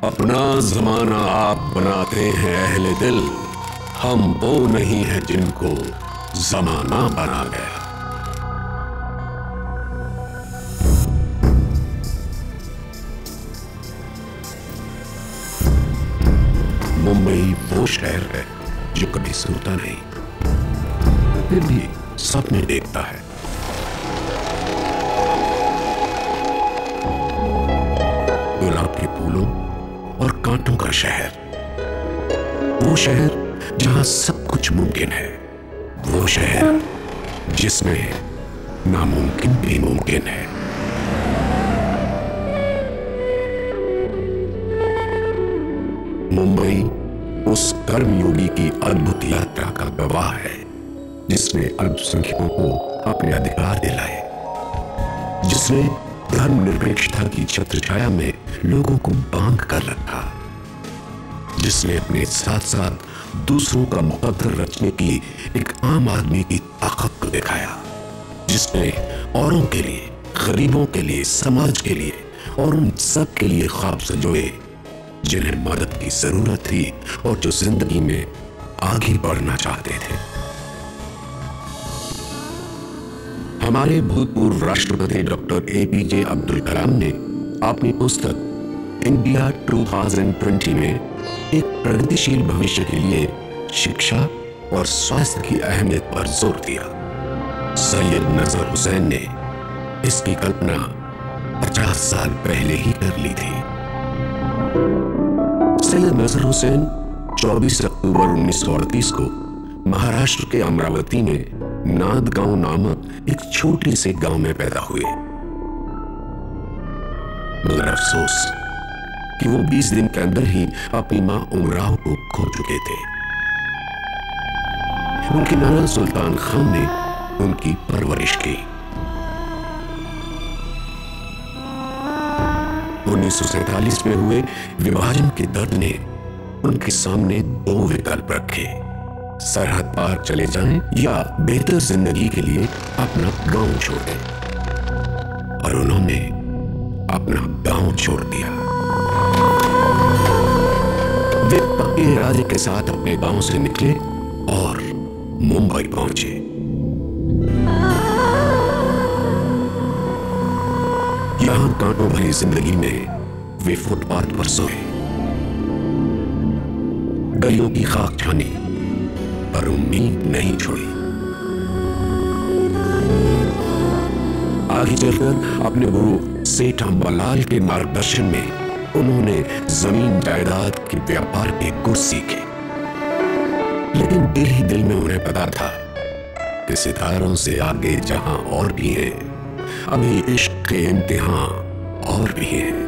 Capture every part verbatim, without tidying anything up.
अपना जमाना आप बनाते हैं अहले दिल, हम वो नहीं है जिनको जमाना बना गया। मुंबई वो शहर है जो कभी सोता नहीं, फिर भी सपने देखता है। गुलाब के फूलों और कांटों का शहर, वो शहर जहां सब कुछ मुमकिन है, वो शहर जिसमें नामुमकिन भी मुमकिन है। मुंबई उस कर्मयोगी की अद्भुत यात्रा का गवाह है जिसने अल्पसंख्यकों को अपने अधिकार दिलाए, जिसने धर्मनिरपेक्षता की छत्रछाया में लोगों को बांध कर रखा, जिसने अपने साथ साथ दूसरों का मुकद्दर रचने की एक आम आदमी की ताकत को दिखाया, जिसने औरों के लिए, गरीबों के लिए, समाज के लिए और उन सब के लिए ख्वाब सजोए जिन्हें मदद की जरूरत थी और जो जिंदगी में आगे बढ़ना चाहते थे। हमारे भूतपूर्व राष्ट्रपति doctor A P J Abdul Kalam ने अपनी पुस्तक इंडिया दो हज़ार बीस में एक प्रगतिशील भविष्य के लिए शिक्षा और स्वास्थ्य की अहमियत पर जोर दिया। सैयद नजर हुसैन ने इसकी कल्पना पचास साल पहले ही कर ली थी। सैयद नजर हुसैन चौबीस अक्टूबर उन्नीस सौ अड़तीस को महाराष्ट्र के अमरावती में नादगांव नामक एक छोटे से गांव में पैदा हुए। मगर अफसोस कि वो बीस दिन के अंदर ही अपनी मां उमराव को खो चुके थे। उनके नाना सुल्तान खान ने उनकी परवरिश की। उन्नीस सौ सैतालीस में हुए विभाजन के दर्द ने उनके सामने दो विकल्प रखे, सरहद पार चले जाएं या बेहतर जिंदगी के लिए अपना गांव छोड़ दें। और उन्होंने अपना गांव छोड़ दिया। वे पक्के इरादे के साथ अपने गांव से निकले और मुंबई पहुंचे। यहां कांटों भरी जिंदगी में वे फुटपाथ पर सोए, गलियों की खाक छानी पर उम्मीद नहीं छोड़ी। आगे चलकर अपने गुरु सेठ अम्बालाल के मार्गदर्शन में उन्होंने जमीन जायदाद के व्यापार के गुण सीखे। लेकिन दिल ही दिल में उन्हें पता था कि सितारों से आगे जहां और भी है, अभी इश्क के इम्तिहान और भी है।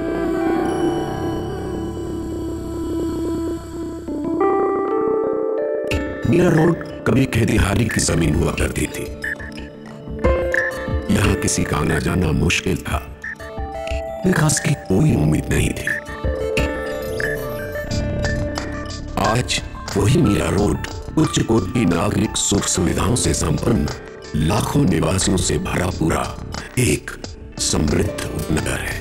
मीरा रोड कभी खेतीहारी की जमीन हुआ करती थी। यहां किसी का आना जाना मुश्किल था, विकास की कोई उम्मीद नहीं थी। आज वही मीरा रोड उच्च कोटि की नागरिक सुख सुविधाओं से संपन्न लाखों निवासियों से भरा पूरा एक समृद्ध उपनगर है।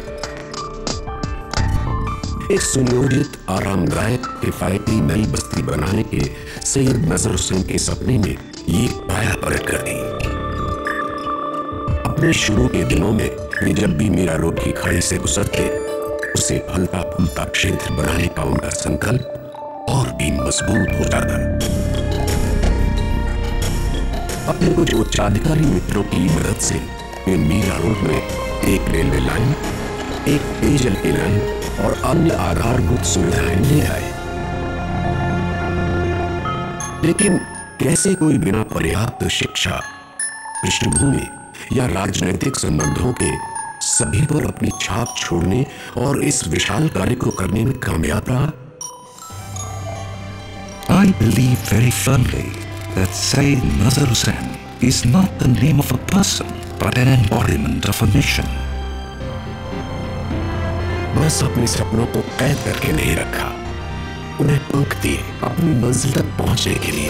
एक सुनियोजित, आरामदायक, किफायती नई बस्ती बनाने के सैयद नजर हुसैन के सपने में ये पाया पलट कर दी। अपने शुरू के दिनों में वे जब भी मीरा रोड की खाड़ी से गुजरते, उसे हल्का फुल्का क्षेत्र बनाने का उनका संकल्प और भी मजबूत हो जाता। अपने कुछ उच्चाधिकारी मित्रों की मदद से वे मीरा रोड में एक रेलवे लाइन, एक पेयजल की लाइन और अन्य आधारभूत सुविधाएं ले आए। लेकिन कैसे कोई बिना पर्याप्त शिक्षा, पृष्ठभूमि या राजनैतिक संबंधों के सभी पर अपनी छाप छोड़ने और इस विशाल कार्य को करने में कामयाब रहा? I believe very firmly that Syed Nazar Hussain is not the name of a person, but an embodiment of a mission. बस अपने सपनों को कैद करके नहीं रखा, उन्हें पंख दिए अपनी मंजिल तक पहुंचने के लिए।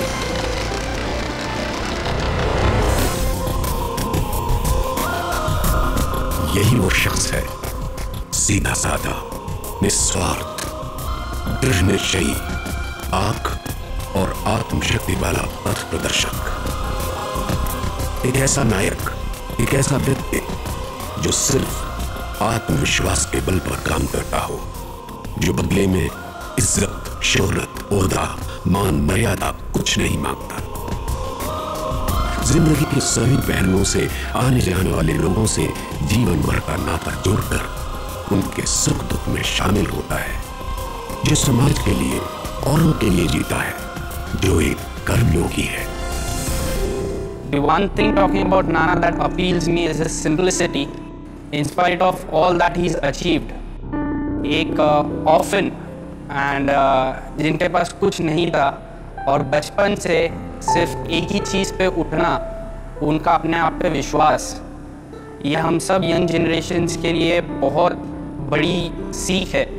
यही वो शख्स है, सीधा साधा, निस्वार्थ दृढ़ निश्चयी, आंख और आत्मशक्ति वाला पथ प्रदर्शक, एक ऐसा नायक, एक ऐसा व्यक्ति जो सिर्फ आत्मविश्वास के बल पर काम करता हो, जो बदले में इज्जत, शोहरत, ओहदा, मान, मर्यादा कुछ नहीं मांगता। जिंदगी के सभी पहलुओं से आने जाने वाले लोगों से जीवन भर का नाता जोड़कर उनके सुख दुख में शामिल होता है, जो समाज के लिए और उनके लिए जीता है, जो एक कर्मयोगी है। The one thing talking about Nana that appeals me is his simplicity, in spite of all that he's achieved. एक ऑफन एंड जिनके पास कुछ नहीं था और बचपन से सिर्फ एक ही चीज़ पे उठना, उनका अपने आप पे विश्वास, ये हम सब यंग जनरेशन्स के लिए बहुत बड़ी सीख है।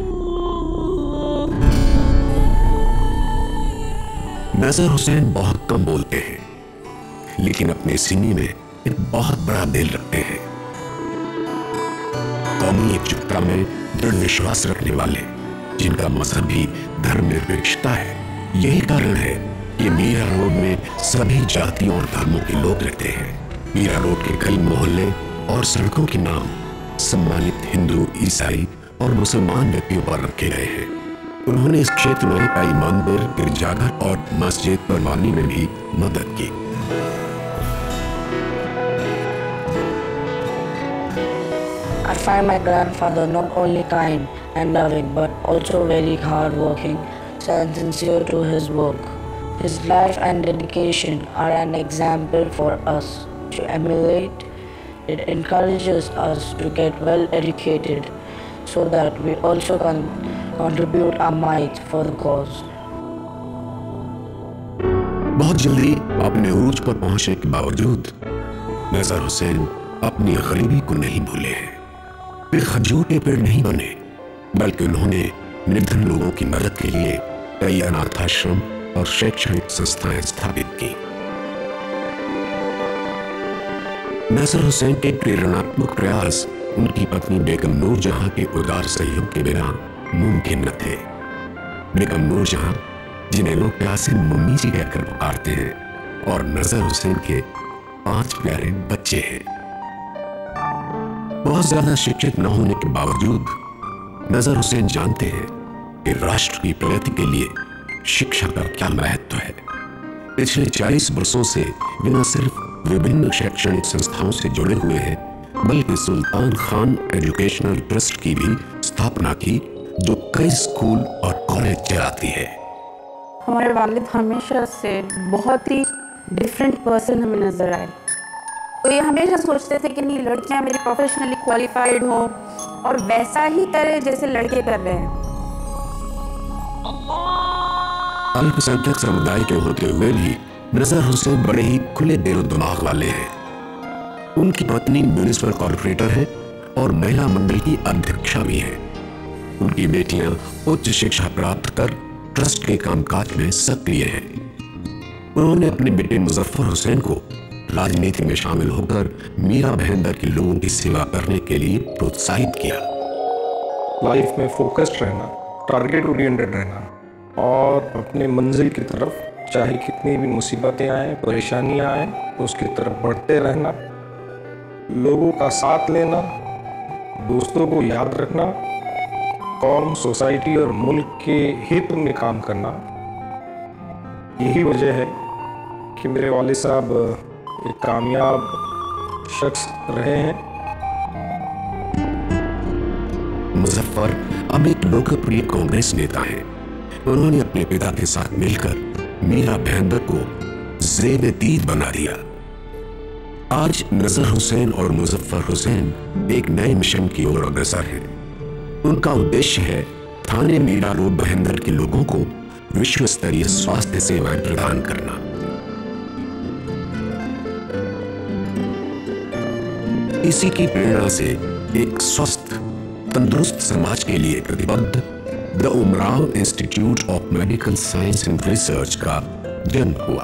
नज़र हुसैन बहुत कम बोलते हैं, लेकिन अपने सीने में एक बहुत बड़ा दिल रखते हैं। कौमी एकजुटता में दृढ़ विश्वास रखने वाले, जिनका मजहब भी धर्मनिरपेक्षता है। यही कारण है कि मीरा रोड में सभी जातियों और धर्मों के लोग रहते हैं। मीरा रोड के कई मोहल्ले और सड़कों के नाम सम्मानित हिंदू, ईसाई और मुसलमान व्यक्तियों पर रखे गए हैं। उन्होंने इस क्षेत्र में कई मंदिर, गिरजाघर और मस्जिद बनवाने में भी मदद की। I find my grandfather not only kind and loving but also very hard-working and sincere to his work. His life and dedication are an example for us to emulate. It encourages us to get well educated so that we also can contribute our might for the cause. बहुत जल्दी अपने उरूज पर पहुंचने के बावजूद नज़र हुसैन अपनी गरीबी को नहीं भूले हैं। वे खजूर के पेड़ नहीं बने, बल्कि उन्होंने निर्धन लोगों की मदद के लिए कई अनाथाश्रम और शैक्षणिक संस्थाएं स्थापित की। नज़र हुसैन के प्रेरणात्मक प्रयास उनकी पत्नी बेगम नूरजहां के उदार सहयोग के बिना मुमकिन न थे। बेगम नूरजहां, जिन्हें लोग प्यार से मम्मी जी कहकर पुकारते हैं, और नज़र हुसैन के पांच प्यारे बच्चे हैं। बहुत ज्यादा शिक्षित न होने के बावजूद नज़र हुसैन जानते हैं कि राष्ट्र की प्रगति के लिए शिक्षा का क्या महत्व है। पिछले चालीस वर्षों से वे न सिर्फ विभिन्न शैक्षणिक संस्थाओं से जुड़े हुए हैं, बल्कि सुल्तान खान एजुकेशनल ट्रस्ट की भी स्थापना की, जो कई स्कूल और कॉलेज चलाती है। हमारे वालिद हमेशा से बहुत ही डिफरेंट पर्सन हमें नजर आए। तो ये हमेशा सोचते थे कि नहीं, लड़कियां मेरी प्रोफेशनली क्वालिफाइड हो और वैसा ही करे जैसे लड़के कर रहे हैं। अल्पसंख्यक समुदाय के होते हुए भी नज़र हुसैन बड़े ही खुले दिलो दिमाग वाले हैं। उनकी पत्नी म्यूनिसिपल कॉर्पोरेटर है और महिला मंडल की अध्यक्षा भी है। उनकी बेटियां उच्च शिक्षा प्राप्त कर ट्रस्ट के कामकाज में सक्रिय हैं। उन्होंने अपने बेटे मुजफ्फर हुसैन को राजनीति में शामिल होकर मीरा भयंदर के लोगों की सेवा करने के लिए प्रोत्साहित किया। लाइफ में फोकस्ड रहना, टारगेट ओरिएंटेड रहना और अपने मंजिल की तरफ चाहे कितनी भी मुसीबतें आए, परेशानियां आए, उसकी तरफ बढ़ते रहना, लोगों का साथ लेना, दोस्तों को याद रखना, कौम, सोसाइटी और मुल्क के हित में काम करना। यही वजह है कि मेरे वालिद साहब एक कामयाब शख्स रहे हैं। मुजफ्फर अब एक लोकप्रिय कांग्रेस नेता हैं। उन्होंने अपने पिता के साथ मिलकर मीरा भयंदर को ज़ेब-ए-दीद बना दिया। आज नज़र हुसैन और मुजफ्फर हुसैन एक नए मिशन की ओर अग्रसर हैं। उनका उद्देश्य है थाने मीरा रोड भयंदर के लोगों को विश्व स्तरीय स्वास्थ्य सेवाएं प्रदान करना। इसी की प्रेरणा से एक स्वस्थ, तंदुरुस्त समाज के लिए प्रतिबद्ध the Umrao Institute of Medical Science and Research का जन्म हुआ।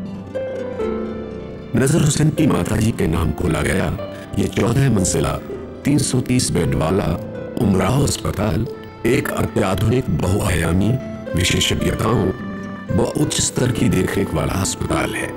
नज़र हुसैन की माताजी के नाम खोला गया ये चौदह मंजिला तीन सौ तीस बेड वाला उमराव अस्पताल एक अत्याधुनिक बहुआयामी विशेषज्ञताओं व उच्च स्तर की देखरेख वाला अस्पताल है।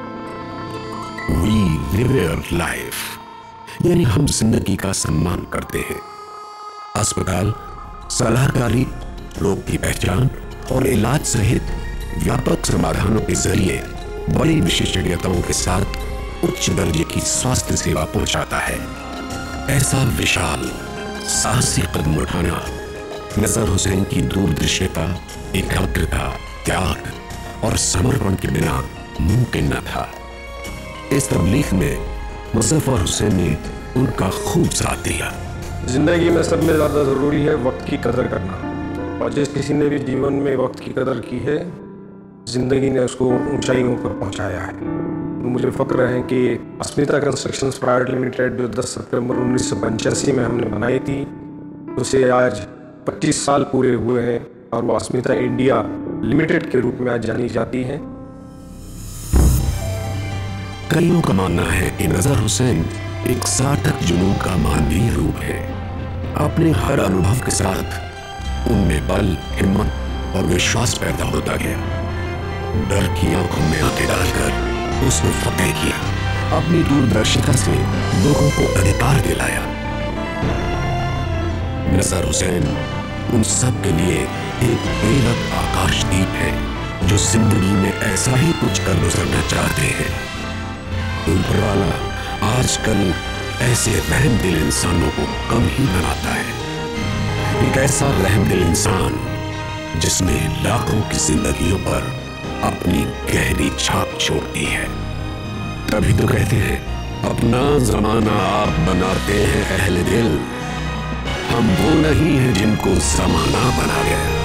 वी लिव लाइफ, यानी हम जिंदगी का सम्मान करते हैं। अस्पताल सलाहकारी, रोग की पहचान और इलाज सहित व्यापक समाधानों के जरिए बड़ी विशेषज्ञताओं के साथ उच्च दर्जे की स्वास्थ्य सेवा पहुंचाता है। ऐसा विशाल साहसी कदम उठाना नजर हुसैन की दूरदृष्टिता, एकाग्रता, त्याग और समर्पण के बिना मुमकिन न था। इस तबलीग में मुज़फ़्फ़र हुसैन ने उनका खूब साथ दिया। जिंदगी में सब में ज़्यादा ज़रूरी है वक्त की कदर करना, और जिस किसी ने भी जीवन में वक्त की कदर की है, जिंदगी ने उसको ऊंचाइयों पर पहुंचाया है। तो मुझे फ़ख्र है कि अस्मिता कंस्ट्रक्शंस प्राइवेट लिमिटेड जो दस सितंबर उन्नीस सौ पंचासी में हमने बनाई थी, उसे आज पच्चीस साल पूरे हुए हैं और वो अस्मिता इंडिया लिमिटेड के रूप में आज जानी जाती है। कईयों का मानना है कि नजर हुसैन एक सार्थक जुनून का मानवीय रूप है। अपने हर अनुभव के साथ उनमें बल, हिम्मत और विश्वास पैदा होता गया। डर की आंखों में आंखें डालकर उसने फतेह किया, अपनी दूरदर्शिता से लोगों को अधिकार दिलाया। नजर हुसैन उन सब के लिए एक बेहद आकाशदीप है जो जिंदगी में ऐसा ही कुछ कर गुजरना चाहते हैं। ऊपर वाला आजकल ऐसे रहमदिल इंसानों को कम ही बनाता है। एक ऐसा रहमदिल इंसान जिसने लाखों की जिंदगियों पर अपनी गहरी छाप छोड़ दी है। तभी तो कहते हैं, अपना जमाना आप बनाते हैं अहले दिल, हम वो नहीं हैं जिनको जमाना बना गया।